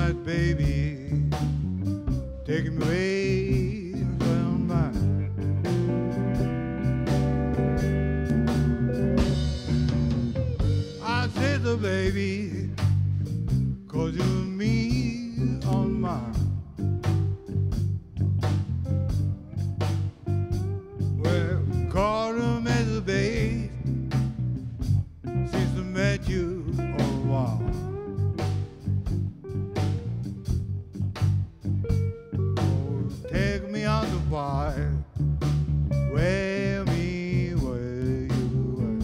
my baby, taking me away from mine. I said the baby, 'cause you and me on mine. Well, call him as a babe since I met you a while. Oh, take me on the fire, wear me where you were.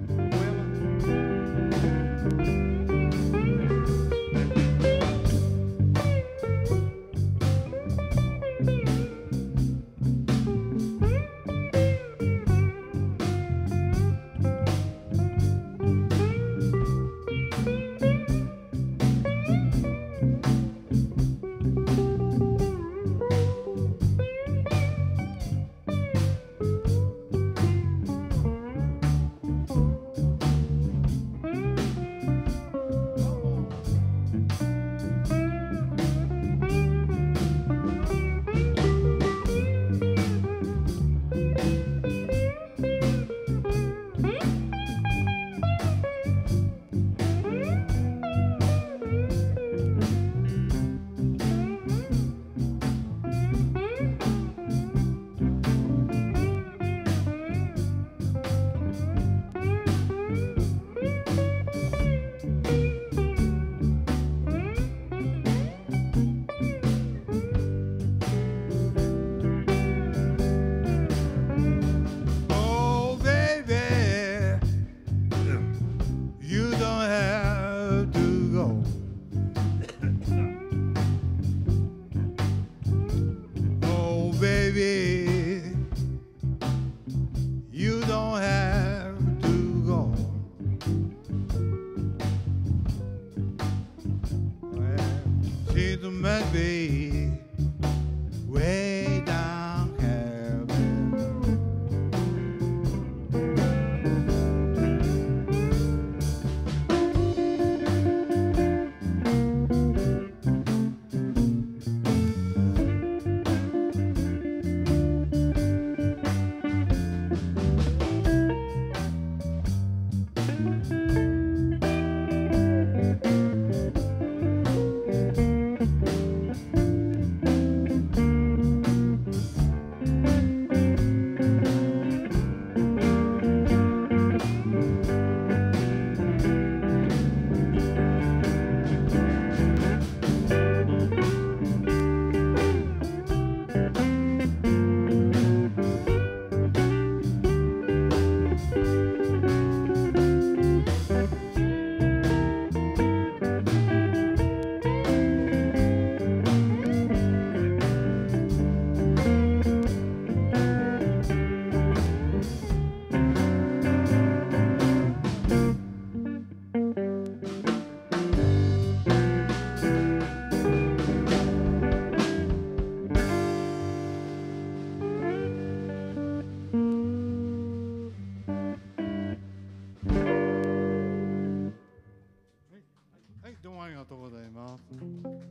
Baby, you don't have to go. Well, she's a mad baby, way down heaven.